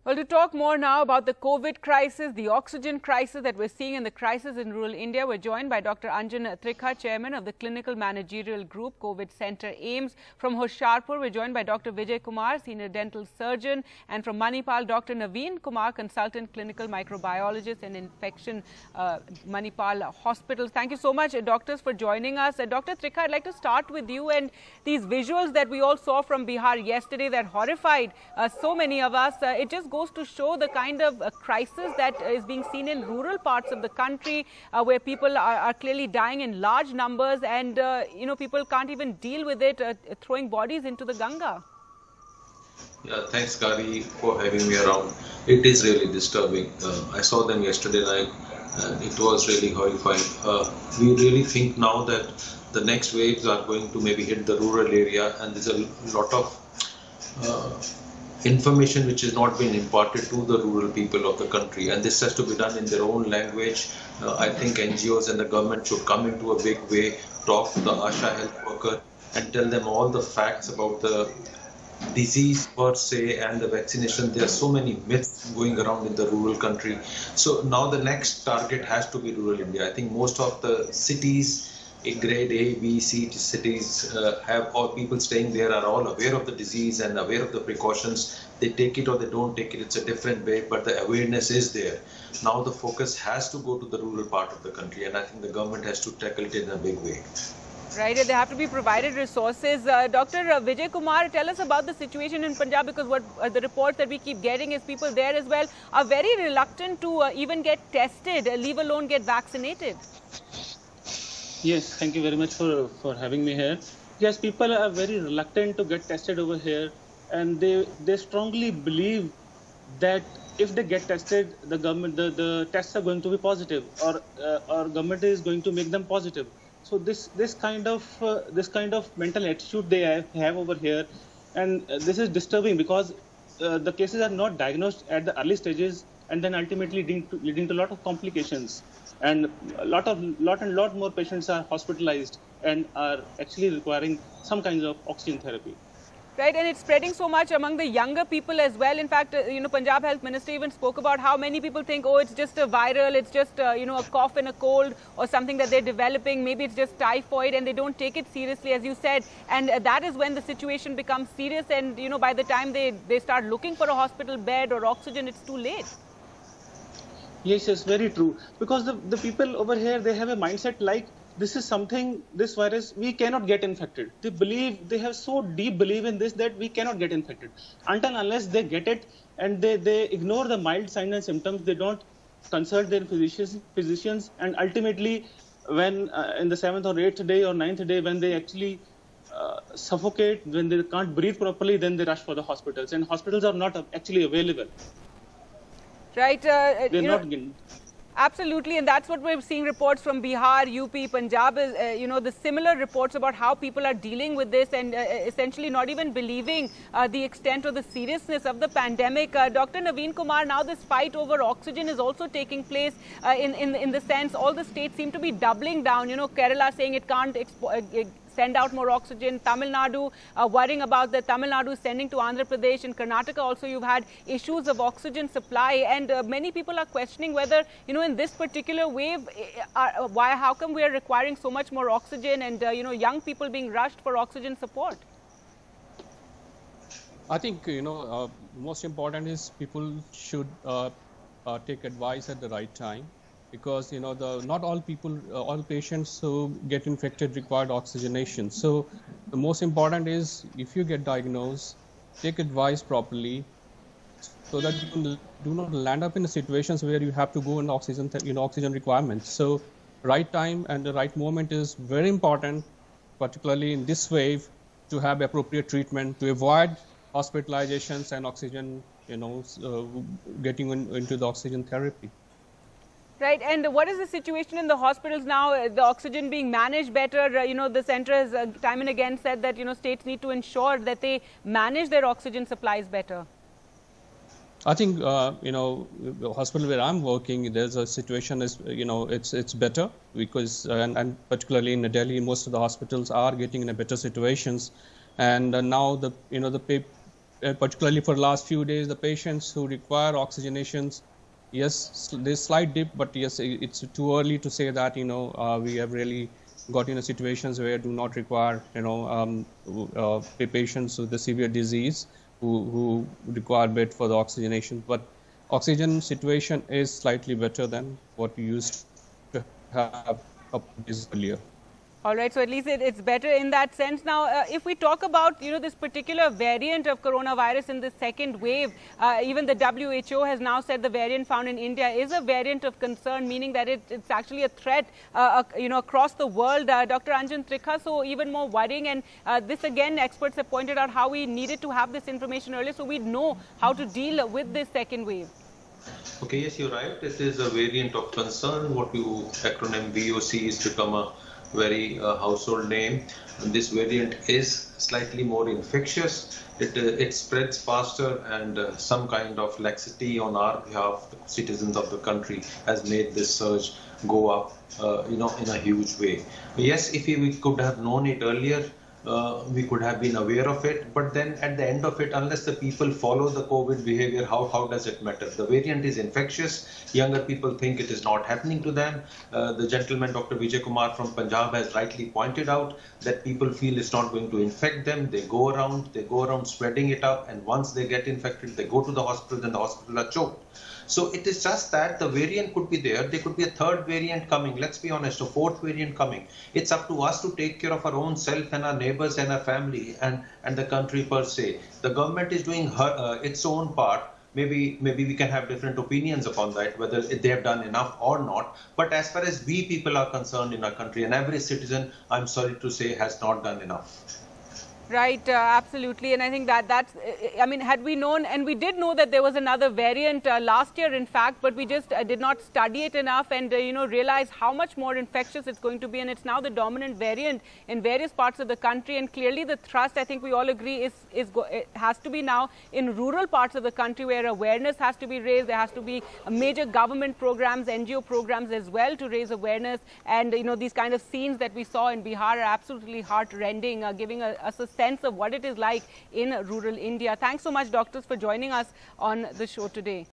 Well, to talk more now about the COVID crisis, the oxygen crisis that we're seeing and the crisis in rural India, we're joined by Dr. Anjan Trikha, Chairman of the Clinical Managerial Group, COVID Center AIMS. From Hoshiarpur, we're joined by Dr. Vijay Kumar, Senior Dental Surgeon. And from Manipal, Dr. Naveen Kumar, Consultant Clinical Microbiologist and Infection Manipal Hospital. Thank you so much, doctors, for joining us. Dr. Trikha, I'd like to start with you and these visuals that we all saw from Bihar yesterday that horrified so many of us. It just goes to show the kind of crisis that is being seen in rural parts of the country where people are clearly dying in large numbers and, people can't even deal with it, throwing bodies into the Ganga. Yeah, thanks, Kari, for having me around. It is really disturbing. I saw them yesterday night and it was really horrifying. We really think now that the next waves are going to maybe hit the rural area, and there's a lot of information which is not being imparted to the rural people of the country, and this has to be done in their own language. I think NGOs and the government should come into a big way, talk to the ASHA health worker and tell them all the facts about the disease per se and the vaccination. There are so many myths going around in the rural country. So now the next target has to be rural India. I think most of the cities in grade A, B, C cities have all people staying there are all aware of the disease and aware of the precautions. They take it or they don't take it. It's a different way, but the awareness is there. Now the focus has to go to the rural part of the country, and I think the government has to tackle it in a big way. Right, they have to be provided resources. Dr. Vijay Kumar, tell us about the situation in Punjab, because what the reports that we keep getting is people there as well are very reluctant to even get tested, leave alone get vaccinated. Yes, thank you very much for having me here. Yes, people are very reluctant to get tested over here, and they strongly believe that if they get tested, the tests are going to be positive, or government is going to make them positive. So this kind of mental attitude they have over here, and this is disturbing because the cases are not diagnosed at the early stages, and then ultimately leading to a lot of complications, and a lot more patients are hospitalized and are actually requiring some kinds of oxygen therapy. Right, and it's spreading so much among the younger people as well. In fact, Punjab Health Minister even spoke about how many people think, oh, it's just a viral, it's just, a cough and a cold or something that they're developing. Maybe it's just typhoid, and they don't take it seriously, as you said. And that is when the situation becomes serious. And, by the time they start looking for a hospital bed or oxygen, it's too late. Yes, very true. Because the people over here, they have a mindset like, this virus, we cannot get infected. They have so deep belief in this that we cannot get infected. Unless they get it and they ignore the mild signs and symptoms, they don't consult their physicians, and ultimately when in the 7th or 8th day or 9th day, when they actually suffocate, when they can't breathe properly, then they rush for the hospitals, and hospitals are not actually available. Right. They're not getting. Absolutely, and that's what we're seeing reports from Bihar, UP, Punjab, the similar reports about how people are dealing with this and essentially not even believing the extent or the seriousness of the pandemic. Dr. Naveen Kumar, now this fight over oxygen is also taking place in the sense all the states seem to be doubling down. Kerala saying it can't send out more oxygen. Tamil Nadu worrying about the Tamil Nadu sending to Andhra Pradesh. In Karnataka also you've had issues of oxygen supply, and many people are questioning whether, in this particular wave, how come we are requiring so much more oxygen and, young people being rushed for oxygen support? I think, most important is people should take advice at the right time. Because not all people, all patients who get infected required oxygenation. So the most important is, if you get diagnosed, take advice properly, so that you do not land up in situations where you have to go in oxygen requirements. So right time and the right moment is very important, particularly in this wave, to have appropriate treatment to avoid hospitalizations and oxygen, getting into the oxygen therapy. Right, and what is the situation in the hospitals now? The oxygen being managed better? The centre has time and again said that, states need to ensure that they manage their oxygen supplies better. I think, the hospital where I'm working, there's a situation is, it's better because, and particularly in Delhi, most of the hospitals are getting in a better situations. And now the particularly for the last few days, the patients who require oxygenations, yes, there's slight dip, but yes, it's too early to say that, we have really got into situations where do not require, patients with the severe disease who require bed for the oxygenation. But oxygen situation is slightly better than what we used to have a couple of days earlier. All right, so at least it's better in that sense. Now, if we talk about, this particular variant of coronavirus in the second wave, even the WHO has now said the variant found in India is a variant of concern, meaning that it's actually a threat, across the world. Dr. Anjan Trikha, so even more worrying. And this again, experts have pointed out how we needed to have this information earlier so we know how to deal with this second wave. Okay, yes, you're right. It is a variant of concern. What you acronym VOC is become a very household name. And this variant is slightly more infectious. It spreads faster, and some kind of laxity on our behalf, the citizens of the country, has made this surge go up, in a huge way. Yes, if we could have known it earlier, we could have been aware of it, but then at the end of it, unless the people follow the COVID behavior, how does it matter? The variant is infectious. Younger people think it is not happening to them. The gentleman, Dr. Vijay Kumar from Punjab, has rightly pointed out that people feel it's not going to infect them. They go around spreading it up, and once they get infected, they go to the hospital, and the hospital are choked. So it is just that the variant could be there. There could be a third variant coming. Let's be honest, a fourth variant coming. It's up to us to take care of our own self and our neighbors and our family and the country per se. The government is doing its own part. Maybe we can have different opinions upon that, whether they have done enough or not. But as far as we people are concerned in our country, an average citizen, I'm sorry to say, has not done enough. Right, absolutely. And I think that's, had we known, and we did know that there was another variant last year, in fact, but we just did not study it enough and, realize how much more infectious it's going to be. And it's now the dominant variant in various parts of the country. And clearly the thrust, I think we all agree, it has to be now in rural parts of the country where awareness has to be raised. There has to be major government programs, NGO programs as well to raise awareness. And, these kind of scenes that we saw in Bihar are absolutely heart-rending, giving us a sense of what it is like in rural India. Thanks so much, doctors, for joining us on the show today.